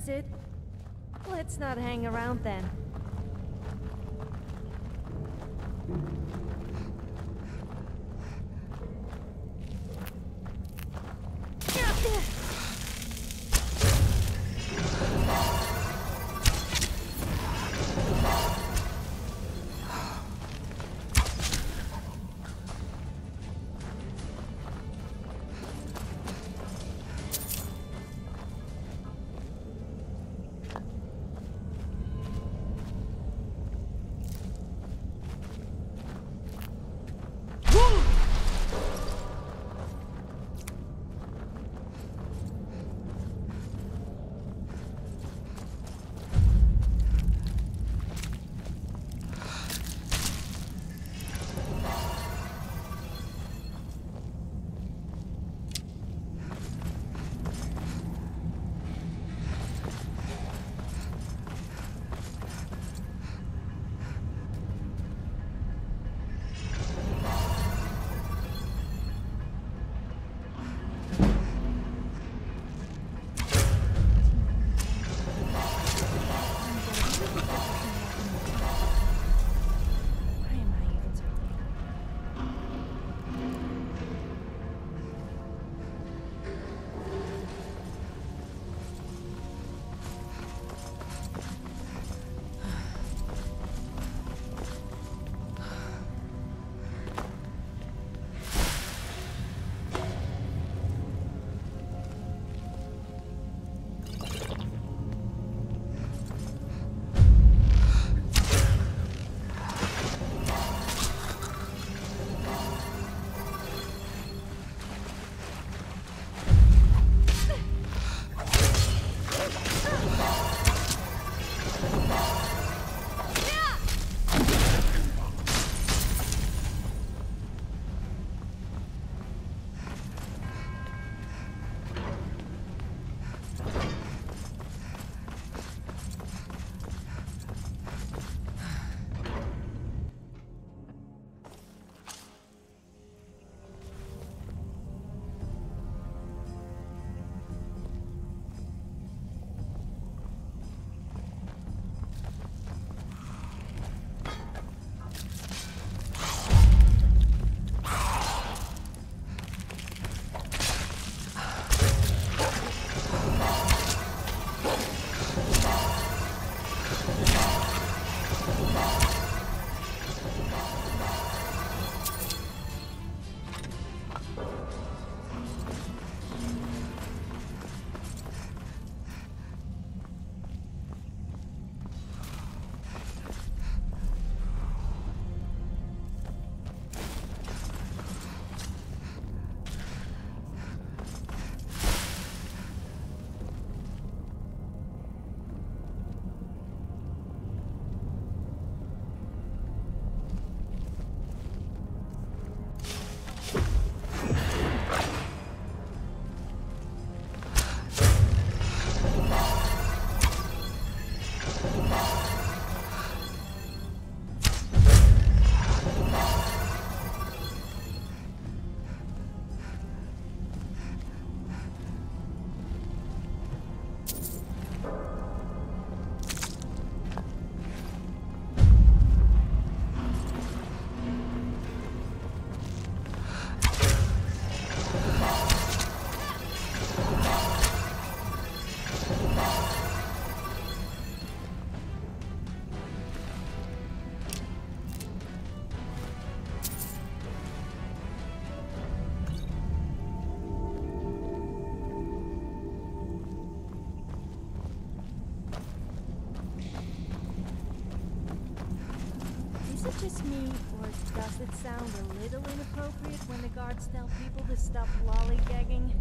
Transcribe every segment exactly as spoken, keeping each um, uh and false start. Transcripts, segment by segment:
interested? Let's not hang around then. Just me, or does it sound a little inappropriate when the guards tell people to stop lollygagging?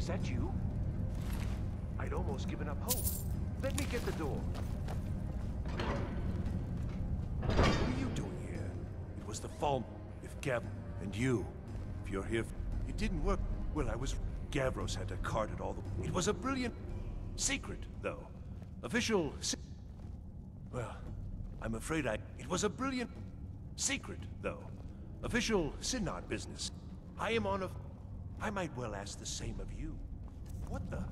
Is that you? I'd almost given up hope. Let me get the door. What are you doing here? It was the fall. If Gav and you, if you're here, it didn't work. Well, I was. Gavros had to cart it all the. It was a brilliant secret, though. Official. Se well, I'm afraid I. It was a brilliant secret, though. Official Synod business. I am on a. I might well ask the same of you. What the?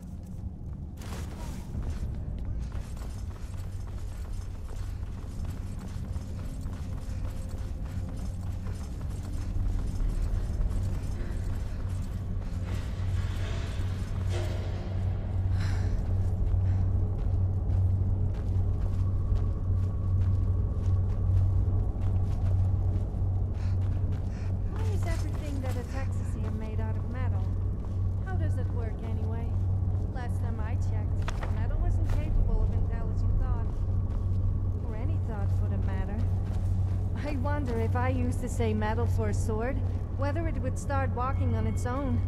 If I used to say metal for a sword, whether it would start walking on its own.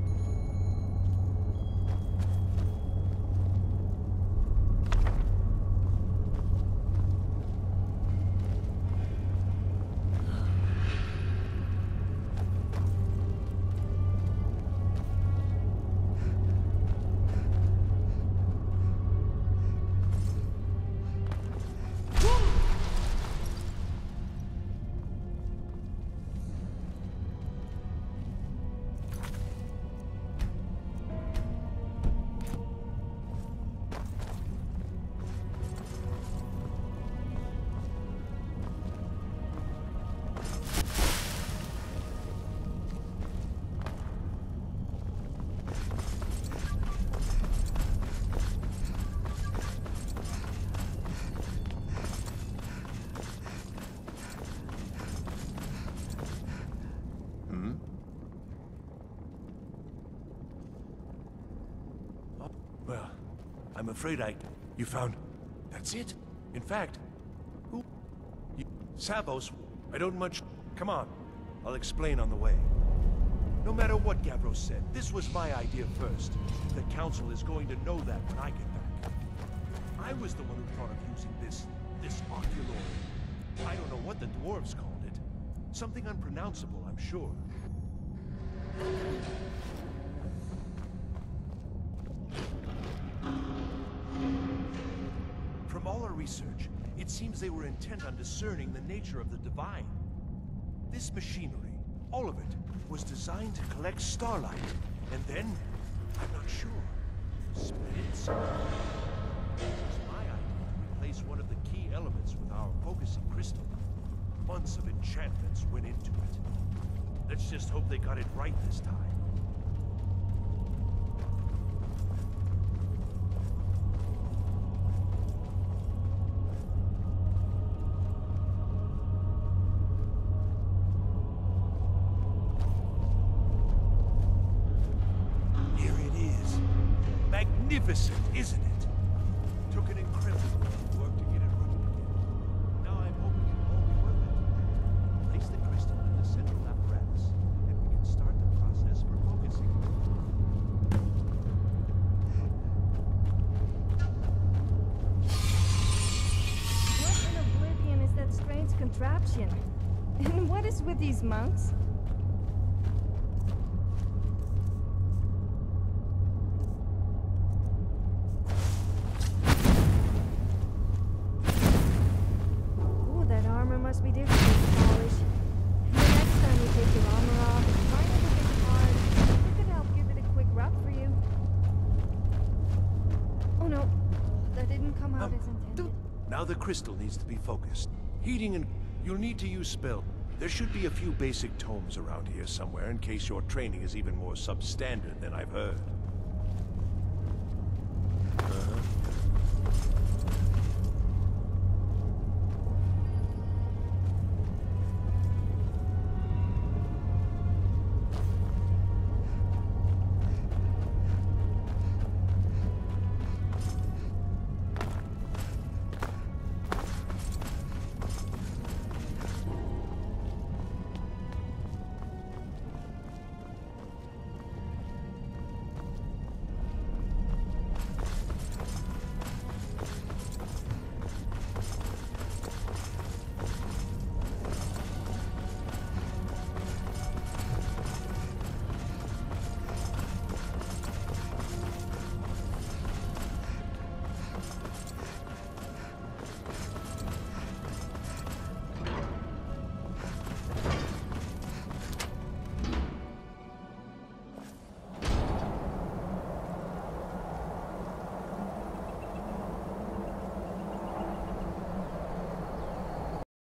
Well, I'm afraid I... You found... That's it? In fact... Who... You, Savos... I don't much... Come on. I'll explain on the way. No matter what Gavros said, this was my idea first. The Council is going to know that when I get back. I was the one who thought of using this... this oculoid. I don't know what the dwarves called it. Something unpronounceable, I'm sure. From all our research, it seems they were intent on discerning the nature of the divine. This machinery, all of it, was designed to collect starlight, and then, I'm not sure, spread it somewhere. It was my idea to replace one of the key elements with our focusing crystal. Months of enchantments went into it. Let's just hope they got it right this time. Magnificent, isn't it? Took an incredible amount of work to get it running again. Now I'm hoping it'll all be worth it. Place the crystal in the central apparatus, and we can start the process for focusing. What in oblivion is that strange contraption? And what is with these monks? Must be difficult to polish. The next time you take your armor off, try not to hit it hard. It could help give it a quick rub for you. Oh no, that didn't come out um, as intended. Now the crystal needs to be focused. Heating and... You'll need to use spell. There should be a few basic tomes around here somewhere in case your training is even more substandard than I've heard.